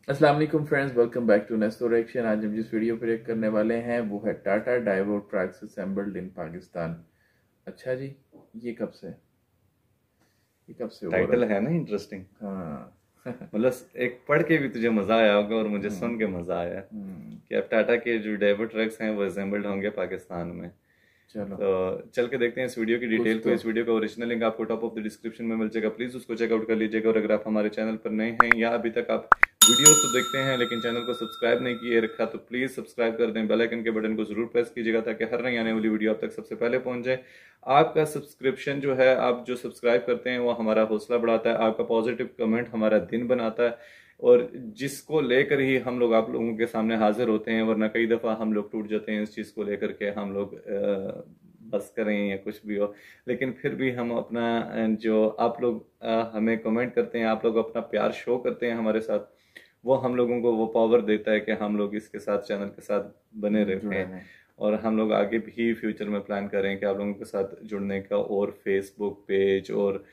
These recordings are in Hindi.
अस्सलाम वालेकुम friends, welcome back to next reaction. आज हम जिस वीडियो पे रिएक्ट करने वाले हैं वो है Tata Daewoo trucks assembled in Pakistan. अच्छा जी, ये कब से ये कब से हो रहा टाइटल है ना इंटरेस्टिंग। है? हाँ। मतलब एक पढ़ के भी तुझे मजा आया होगा और मुझे सुन के मजा आया कि अब टाटा के जो डाइवो ट्रक्स हैं वो असेंबल्ड होंगे पाकिस्तान में। चलो तो चल के देखते हैं इस वीडियो की डिटेल कुछ को। तो इस वीडियो का ओरिजिनल लिंक आपको टॉप ऑफ द डिस्क्रिप्शन में मिल जाएगा, प्लीज उसको चेकआउट कर लीजिएगा। और अगर आप हमारे चैनल पर नए हैं या अभी तक आप वीडियोस तो देखते हैं लेकिन चैनल को सब्सक्राइब नहीं किए रखा तो प्लीज सब्सक्राइब कर दें। बेल आइकन के बटन को जरूर प्रेस कीजिएगा ताकि हर नई आने वाली वीडियो आप तक सबसे पहले पहुंच जाए। आपका सब्सक्रिप्शन जो है, आप जो सब्सक्राइब करते हैं वो हमारा हौसला बढ़ाता है, आपका पॉजिटिव कमेंट हमारा दिन बनाता है और जिसको लेकर ही हम लोग आप लोगों के सामने हाजिर होते हैं। वरना कई दफा हम लोग टूट जाते हैं इस चीज को लेकर के, हम लोग बस करें या कुछ भी हो, लेकिन फिर भी हम अपना जो आप लोग हमें कमेंट करते हैं, आप लोग अपना प्यार शो करते हैं हमारे साथ, वो हम लोगों को वो पावर देता है कि हम लोग इसके साथ चैनल के साथ बने रहते हैं। और हम लोग आगे भी फ्यूचर में प्लान करें कि आप लोगों के साथ जुड़ने का, और फेसबुक पेज और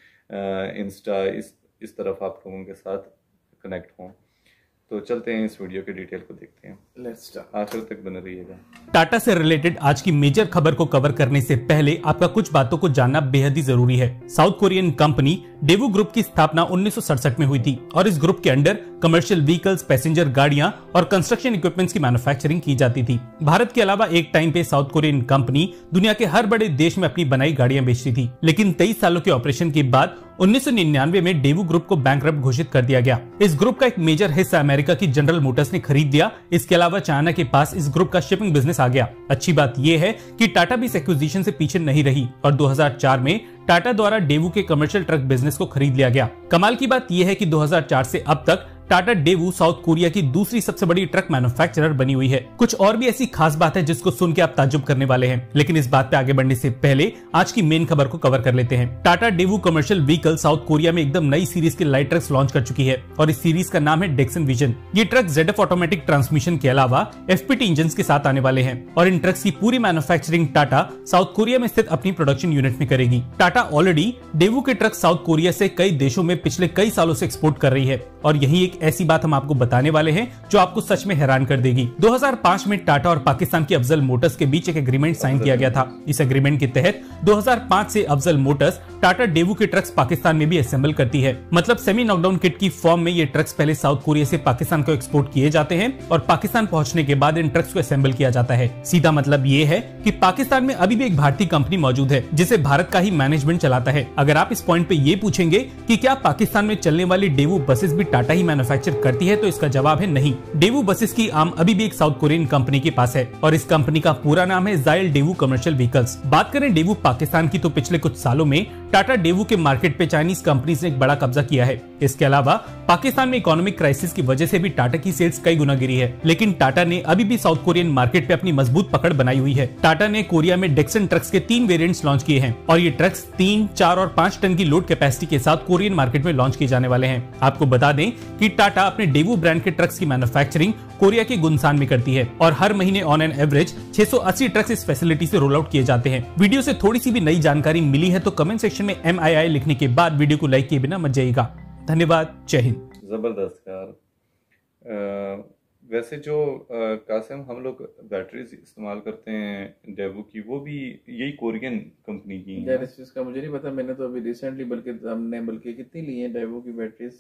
इंस्टा इस तरफ आप लोगों के साथ कनेक्ट हों। तो चलते हैं इस वीडियो के डिटेल को देखते हैं, लेट्स स्टार्ट। आखिर तक बने रहिएगा। टाटा से रिलेटेड आज की मेजर खबर को कवर करने से पहले आपका कुछ बातों को जानना बेहद ही जरूरी है। South Korean company Daewoo group की स्थापना 1967 में हुई थी और इस ग्रुप के अंडर कमर्शियल व्हीकल्स, पैसेंजर गाड़ियां और कंस्ट्रक्शन इक्विपमेंट्स की मैन्युफैक्चरिंग की जाती थी। भारत के अलावा एक टाइम पे साउथ कोरियन कंपनी दुनिया के हर बड़े देश में अपनी बनाई गाड़ियां बेचती थी, लेकिन 23 सालों के ऑपरेशन के बाद 1999 में डेवू ग्रुप को बैंकरप्ट घोषित कर दिया गया। इस ग्रुप का एक मेजर हिस्सा अमेरिका की जनरल मोटर्स ने खरीद लिया। इसके अलावा चाइना के पास इस ग्रुप का शिपिंग बिजनेस आ गया। अच्छी बात यह है कि टाटा भी इस एक्विजिशन से पीछे नहीं रही और 2004 में टाटा द्वारा डेवू के कमर्शियल ट्रक बिजनेस को खरीद लिया गया। कमाल की बात यह है कि 2004 से अब तक टाटा डेवू साउथ कोरिया की दूसरी सबसे बड़ी ट्रक मैन्युफैक्चरर बनी हुई है। कुछ और भी ऐसी खास बात है जिसको सुन के आप ताज्जुब करने वाले हैं, लेकिन इस बात पे आगे बढ़ने से पहले आज की मेन खबर को कवर कर लेते हैं। Tata Daewoo commercial vehicle south Korea में एकदम नई सीरीज के लाइट ट्रक्स लॉन्च कर चुकी है और इस सीरीज का नाम है डेक्सन विजन। ये ट्रक ZF ऑटोमेटिक ट्रांसमिशन के अलावा FPT इंजन के साथ आने वाले हैं और इन ट्रक्स की पूरी मैन्युफैक्चरिंग टाटा साउथ कोरिया में स्थित अपनी प्रोडक्शन यूनिट में करेगी। टाटा ऑलरेडी डेवू के ट्रक साउथ कोरिया से कई देशों में पिछले कई सालों से एक्सपोर्ट कर रही है और यही एक ऐसी बात हम आपको बताने वाले हैं जो आपको सच में हैरान कर देगी। 2005 में टाटा और पाकिस्तान की अफजल मोटर्स के बीच एक एग्रीमेंट साइन किया गया था। इस एग्रीमेंट के तहत 2005 से अफजल मोटर्स टाटा डेवू के ट्रक्स पाकिस्तान में भी असेंबल करती है। मतलब सेमी नॉकडाउन किट की फॉर्म में ये ट्रक्स पहले साउथ कोरिया से पाकिस्तान को एक्सपोर्ट किए जाते हैं और पाकिस्तान पहुंचने के बाद इन ट्रक्स को असेंबल किया जाता है। सीधा मतलब ये है कि पाकिस्तान में अभी भी एक भारतीय कंपनी मौजूद है जिसे भारत का ही मैनेजमेंट चलाता है। अगर आप इस पॉइंट पे ये पूछेंगे कि क्या पाकिस्तान में चलने वाली डेवू बसेस भी टाटा ही मैन्युफैक्चर करती है, तो इसका जवाब है नहीं। डेवू बसेस की आर्म अभी भी एक साउथ कोरियन कंपनी के पास है और इस कंपनी का पूरा नाम है जायल डेवू कमर्शियल व्हीकल्स। बात करें डेवू पाकिस्तान की तो पिछले कुछ सालों में टाटा डेवू के मार्केट पे चाइनीज कंपनीज ने एक बड़ा कब्जा किया है। इसके अलावा पाकिस्तान में इकोनॉमिक क्राइसिस की वजह से भी टाटा की सेल्स कई गुना गिरी है, लेकिन टाटा ने अभी भी साउथ कोरियन मार्केट पे अपनी मजबूत पकड़ बनाई हुई है। टाटा ने कोरिया में डेक्सन ट्रक्स के 3 वेरिएंट्स लॉन्च किए हैं और ये ट्रक्स 3, 4 और 5 टन की लोड कैपेसिटी के साथ कोरियन मार्केट में लॉन्च किए जाने वाले हैं। आपको बता दें कि टाटा अपने डेवू ब्रांड के ट्रक्स की मैन्युफैक्चरिंग कोरिया के गुनसान में करती है और हर महीने ऑन एन एवरेज 680 ट्रक्स इस फैसिलिटी से रोल आउट किए जाते हैं। वीडियो से थोड़ी सी भी नई जानकारी मिली है तो कमेंट सेक्शन में MII लिखने के बाद वीडियो को लाइक किए बिना मत जाइएगा। धन्यवाद, जय हिंद। जबरदस्त यार। वैसे जो कासिम हम लोग बैटरीज इस्तेमाल करते हैं डेवू की, वो भी यही कोरियन कंपनी की है। इस चीज का मुझे नहीं पता, मैंने तो अभी रिसेंटली बल्कि कितनी ली है डेवो की बैटरीज?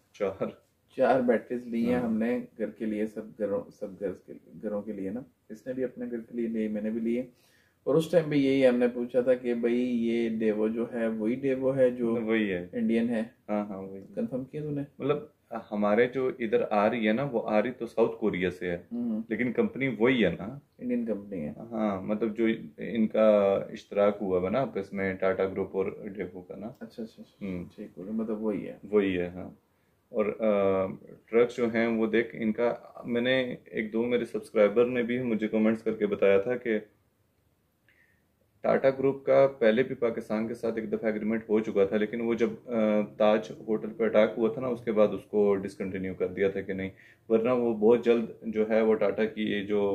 4 बैटरीज ली हैं हमने घर के लिए, सब घरों के लिए ना। इसने भी अपने घर के लिए ली, मैंने भी लिए। और उस टाइम भी यही हमने पूछा था कि भाई ये डेवो जो है वही डेवो है जो वही है, इंडियन है। हाँ हाँ वही कंफर्म किया तूने? मतलब हमारे जो इधर आ रही है ना, वो आ रही तो साउथ कोरिया से है लेकिन कंपनी वही है ना, इंडियन कंपनी है। हाँ मतलब जो इनका इश्तराक हुआ है ना आपस में, टाटा ग्रुप और डेवो का ना। अच्छा ठीक हो, मतलब वही है। हाँ। और ट्रक्स जो हैं वो देख, इनका मैंने 1-2 मेरे सब्सक्राइबर ने भी मुझे कमेंट्स करके बताया था कि टाटा ग्रुप का पहले भी पाकिस्तान के साथ एक दफ़ा एग्रीमेंट हो चुका था, लेकिन वो जब ताज होटल पर अटैक हुआ था ना, उसके बाद उसको डिसकंटिन्यू कर दिया था कि नहीं, वरना वो बहुत जल्द जो है वो टाटा की ये जो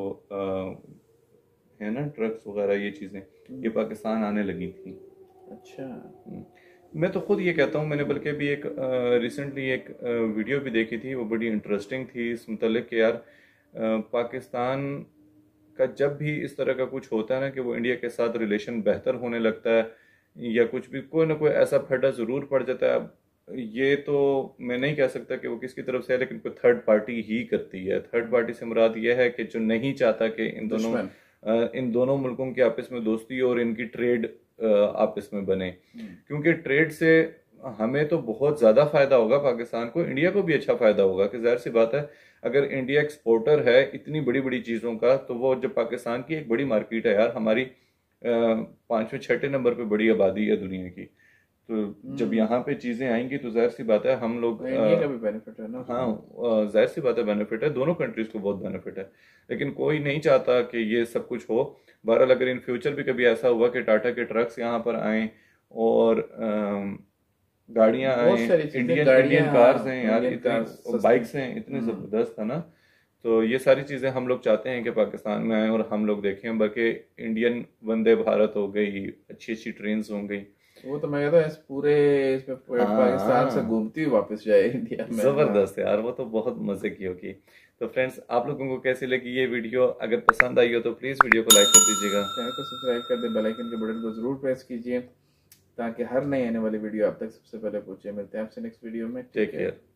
है ना ट्रक्स वगैरह ये चीज़ें, ये पाकिस्तान आने लगी थी। अच्छा। मैं तो खुद ये कहता हूँ, मैंने बल्कि भी एक रिसेंटली एक वीडियो भी देखी थी, वो बड़ी इंटरेस्टिंग थी इस मुतल्लिक कि यार पाकिस्तान का जब भी इस तरह का कुछ होता है ना कि वो इंडिया के साथ रिलेशन बेहतर होने लगता है या कुछ भी कोई ना कोई ऐसा फटा ज़रूर पड़ जाता है। अब ये तो मैं नहीं कह सकता कि वो किसकी तरफ से है, लेकिन कोई थर्ड पार्टी ही करती है। थर्ड पार्टी से मुराद ये है कि जो नहीं चाहता कि इन दोनों मुल्कों की आपस में दोस्ती और इनकी ट्रेड आपस में बने, क्योंकि ट्रेड से हमें तो बहुत ज़्यादा फायदा होगा, पाकिस्तान को, इंडिया को भी अच्छा फायदा होगा। कि जाहिर सी बात है अगर इंडिया एक्सपोर्टर है इतनी बड़ी बड़ी चीज़ों का, तो वो जब पाकिस्तान की एक बड़ी मार्केट है यार, हमारी 5वें 6ठे नंबर पे बड़ी आबादी है दुनिया की, तो जब यहाँ पे चीज़ें आएंगी तो जाहिर सी बात है हम लोग इंडिया का भी बेनिफिट है ना। हाँ जाहिर सी बात है बेनिफिट है, दोनों कंट्रीज को बहुत बेनिफिट है, लेकिन कोई नहीं चाहता कि ये सब कुछ हो। बहरहाल अगर इन फ्यूचर भी कभी ऐसा हुआ कि टाटा के ट्रक्स यहाँ पर आए और गाड़ियां आए, इंडियन कार्स हैं यार, इतनी बाइक्स हैं, इतनी जबरदस्त है ना, तो ये सारी चीजें हम लोग चाहते हैं कि पाकिस्तान में आए और हम लोग देखें। बल्कि इंडियन वंदे भारत हो गई, अच्छी अच्छी ट्रेन हो गई, वो तो मैं कहता हूँ इस पूरे इसमें पाकिस्तान से घूमती हुई वापस जाए इंडिया में। जबरदस्त यार, वो तो बहुत मजे की होगी। तो फ्रेंड्स, आप लोगों को कैसी लगी ये वीडियो? अगर पसंद आई हो तो प्लीज वीडियो को लाइक कर दीजिएगा, चैनल को सब्सक्राइब कर दे, बेल आइकन के बटन को जरूर प्रेस कीजिए ताकि हर नई आने वाली वीडियो आप तक सबसे पहले पहुंचे। मिलते हैं आपसे नेक्स्ट वीडियो में। Take care.